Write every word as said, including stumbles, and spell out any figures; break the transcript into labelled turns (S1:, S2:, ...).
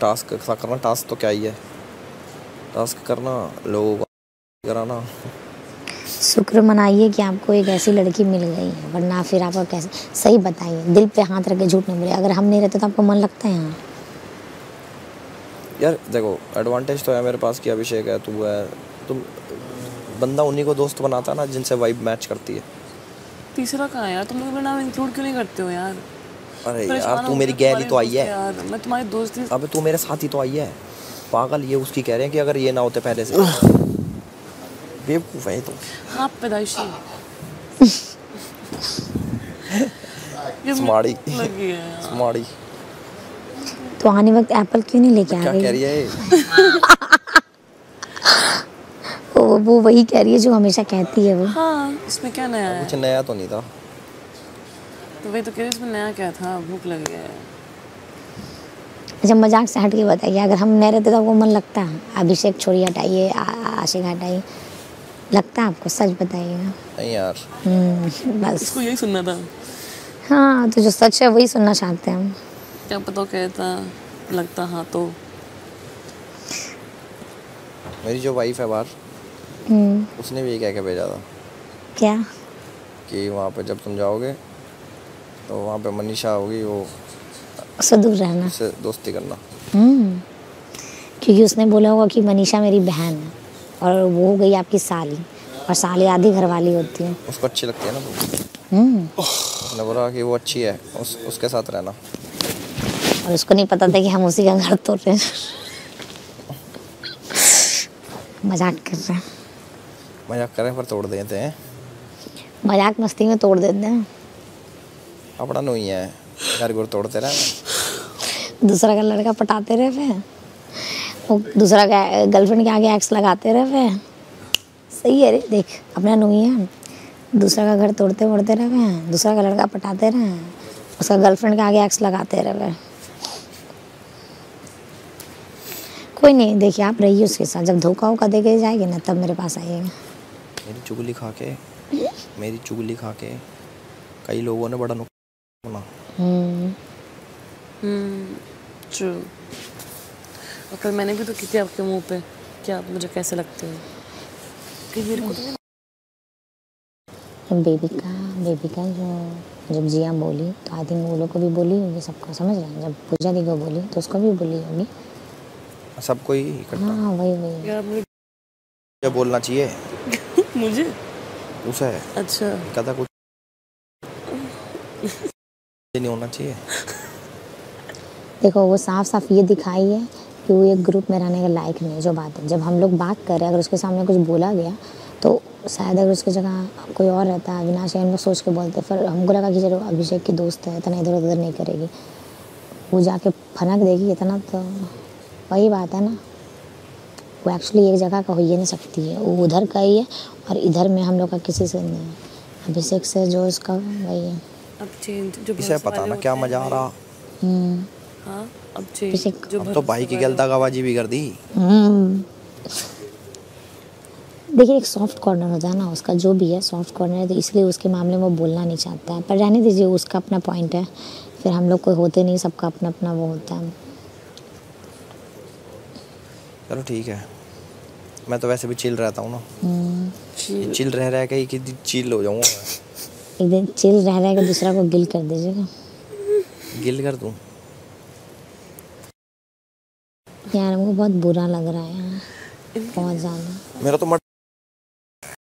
S1: Task करना, task तो क्या ही है, टास्क करना, लोगों को कराना।
S2: शुक्र मनाइए कि आपको एक ऐसी लड़की मिल गई है, वरना फिर आपको कैसे। सही बताइए, दिल पे हाथ रख के झूठ नहीं बोले, अगर हम नहीं रहते तो आपको मन लगता है यहाँ?
S1: यार देखो, एडवांटेज तो है मेरे पास कि अभिषेक है, तू है, तुम बंदा उन्हीं को दोस्त बनाता है ना जिनसे वाइब मैच करती है।
S3: तीसरा कहाँ है यार, तुम लोग मेरा नाम इंक्लूड क्यों नहीं करते हो यार?
S1: अरे यार तू मेरी गैली तो आई है
S3: यार, मैं तुम्हारी दोस्ती।
S1: अबे तू मेरे साथ ही तो आई है पागल। ये उसकी कह रहे हैं कि अगर ये ना होते पहले से। बेवकूफ है तो।
S3: हाँ पैदाइशी
S1: स्मार्टी
S3: लगी है
S1: स्मार्टी।
S2: तो आने वक्त एप्पल क्यों नहीं लेके आ
S1: क्या
S2: रही?
S1: कह रही है
S2: वो वो वही कह रही है जो हमेशा कहती है वो।
S3: हाँ, इसमें क्या नया है?
S1: कुछ नया तो नहीं था।
S3: तो वही तो कह रही, इसमें नया क्या था? भूख लगी है।
S2: अच्छा मजाक से हट के बताइए, अगर हम नहीं रहते तो आपको मन लगता है? अभिषेक छोड़िए, हटाइए, आशिक हटाइए, लगता है आपको? सच बताइएगा।
S1: नहीं यार।
S2: हम्म बस
S3: इसको यही सुनना था।
S2: हाँ, तो जो सच है वही सुनना चाहते हैं हम।
S3: क्या पता कहता लगता। हाँ तो
S1: मेरी जो वाइफ है बाहर, उसने भी यही कह के भेजा था।
S2: क्या?
S1: कि वहाँ पे जब तुम जाओगे तो वहाँ पे मनीषा होगी, वो
S2: उससे दूर रहना,
S1: उससे दोस्ती करना।
S2: हम्म क्योंकि उसने बोला होगा कि मनीषा मेरी बहन है और वो हो गई आपकी साली, और साली आधी घरवाली होती है।
S1: उसको अच्छी लगती है ना वो।
S2: हम्म
S1: उसने बोला कि वो अच्छी है, उस उसके साथ रहना।
S2: और उसको नहीं पता था कि हम उसी का घर तोड़ रहे हैं। मजाक कर रहे हैं।
S1: मजाक करें पर तोड़ देते हैं।
S2: मजाक मस्ती में तोड़ देते हैं।
S1: अपना नहीं है, घर घर तोड़ते रहे।
S2: दूसरा का लड़का पटाते रहे थे, वो दूसरा का गर्लफ्रेंड के आगे एक्स लगाते रहे थे। सही है रे, देख अपना नहीं है, दूसरा का घर तोड़ते मोड़ते रहे, दूसरा का लड़का पटाते रहे, उसका गर्लफ्रेंड के आगे एक्स लगाते रहे। कोई नहीं, देखिए आप रहिए उसके साथ, जब धोखा वोखा दे के जाएगी ना तब मेरे पास आइएगा।
S1: मेरी चुगली खा के मेरी चुगली खा के कई लोगों ने बड़ा नुकसान सुना।
S2: Hmm
S3: hmm true. और कल मैंने भी तो की थी आपके मुंह पे कि आप मुझे कैसे लगते हो। कि मेरे को तो
S2: बेबी का बेबी का जो जब जिया बोली तो आई थिंक वो लोग को भी बोली होगी, सबको समझ रहे हैं। जब पूजा दी को बोली तो उसको भी बोली होगी,
S1: सबको ही करता।
S2: हाँ वही वही।
S3: यार मुझे
S1: क्या बोलना चाहिए
S3: मुझे
S1: उसे?
S3: अच्छा
S1: कहता कुछ नहीं होना चाहिए।
S2: देखो वो साफ साफ ये दिखाई है कि वो एक ग्रुप में रहने के लायक नहीं है। जो बात है, जब हम लोग बात कर रहे हैं, अगर उसके सामने कुछ बोला गया तो शायद अगर उसकी जगह कोई और रहता, अविनाश, हम लोग सोच के बोलते। फिर हमको लगा कि चलो अभिषेक की दोस्त है, इतना इधर उधर नहीं करेगी, वो जाके फनक देगी इतना, तो वही बात है ना। वो एक्चुअली एक जगह का हो ही नहीं सकती है, वो उधर का ही है और इधर में हम लोग का किसी से नहीं है। अभिषेक से जो इसका वही है।
S3: अब चेंज जो
S1: इसे पता ना क्या मजा आ रहा।
S2: हम्म
S3: हाँ अब चेंज
S2: अभिषेक
S3: जो
S1: अब तो भाई की गलत दगाबाजी भी कर दी।
S2: हम्म देखिए एक सॉफ्ट कॉर्नर होता है ना उसका, जो भी है सॉफ्ट कॉर्नर है, तो इसलिए उसके मामले में वो बोलना नहीं चाहता है। पर रहने दीजिए, उसका अपना पॉइंट है, फिर हम लोग कोई होते नहीं, सबका अपना अपना वो होता है।
S1: चलो ठीक है, मैं तो वैसे भी चिल रहता हूँ ना।
S2: हम्म
S1: चिल रह रह के ही कि चिल हो जाऊँगा।
S2: एक दिन चिल रह रहा है कि दूसरा को गिल कर दीजिएगा।
S1: गिल कर दूँ
S2: यार हमको बहुत बुरा लग रहा है यार, बहुत ज़्यादा।
S1: मेरा तो